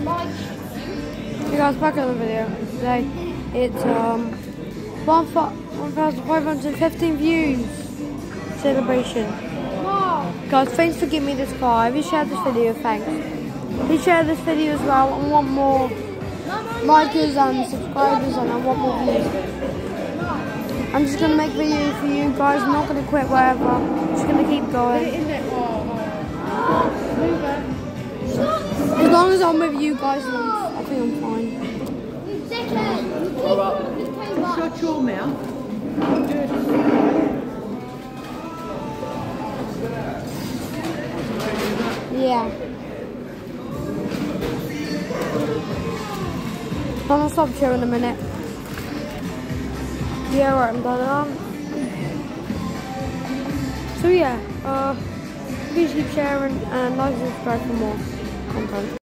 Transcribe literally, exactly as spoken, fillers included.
Hey guys, back on the video. Today it's um one thousand five hundred fifteen views celebration. Wow. Guys, thanks for giving me this far. If you shared this video, thanks. Please share this video as well. I want more likers and subscribers, and I want more views. I'm just gonna make videos for you guys. I'm not gonna quit wherever. I'm just gonna keep going. As long as I'm with you guys, I think I'm fine. What's your chore now? Yeah. I'm gonna stop chewing in a minute. Yeah, right, I'm done. Um, so yeah, uh, please keep sharing and like and subscribe for more content.